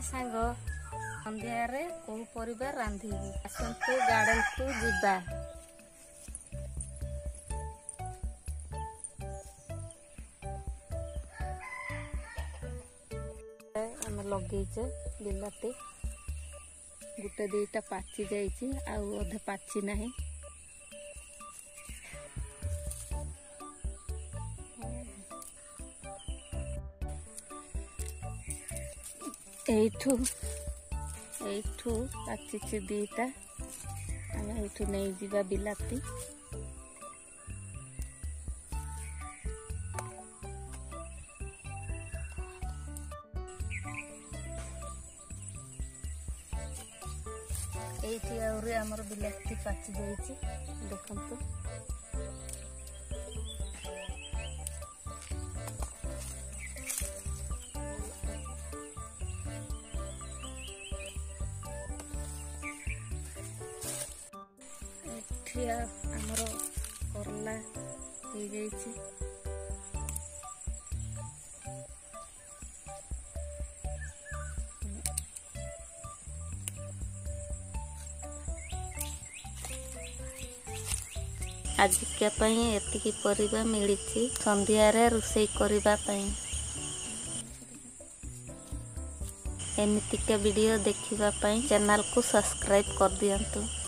सांग संध्या रे को परिबा रांधिबी आसंतु गार्डन को जिबा आम लगेइचे बिलाती गुटे दीटा पाची जाइए आउ अधे पाची नहीं एठू पाची दीटा आम एठू नहीं जीवा बिलाती एठी आउरे हमर बिलाती पाची जाइए देखंतु आमर करला हो जाइए आजिका एतिकी परिबा मिली संध्या रे रोषेई करिबा पई एमितिका वीडियो देखिबा पई चैनल को सब्सक्राइब कर दियंतु।